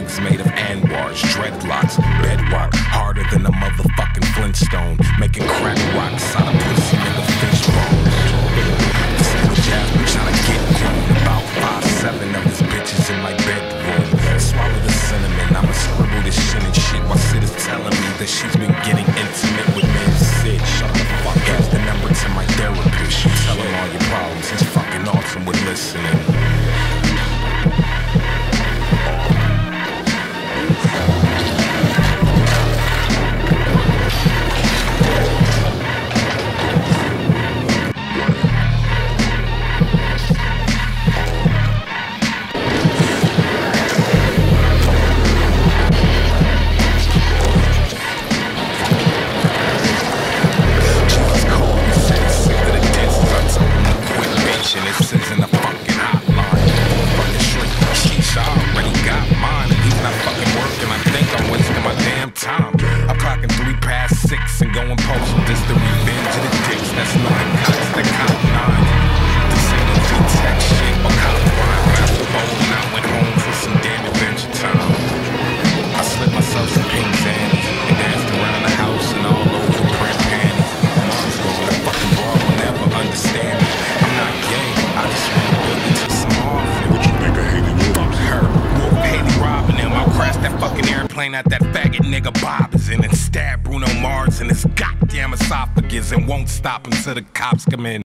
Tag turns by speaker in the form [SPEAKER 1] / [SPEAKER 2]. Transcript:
[SPEAKER 1] wigs made of Anwars, dreadlocks, bedrock, harder than a motherfucking Flintstone, making crack rocks out of pussy nigga fish bones. This nigga Jasmine tryna get grown, about 5'7" of his bitches in my bedroom. Swallow the cinnamon, I'ma scribble this shit and shit while Sid is telling me that she's been getting intimate with me. Sid, shut the fuck up. Here's the number to my therapist. You tell him all your problems, he's fucking awesome with listening. And going postal, this the revenge of the dicks. That's not the cops that cop 9. This ain't no V-Tech shit or cop rhyme. Master bowl and I went home for some damn adventure time. I slipped myself some pink zannies and danced around the house and all over print panties. Mom's going, that fucking bra will never understand me. I'm not gay, I just want to build it to small. What you think of Haley Wolf? Fuck her. Wolf Haley robbing them. I'll crash that fucking airplane at that faggot nigga Bob is in and stab Bruno Mars in his goddamn esophagus and won't stop until the cops come in.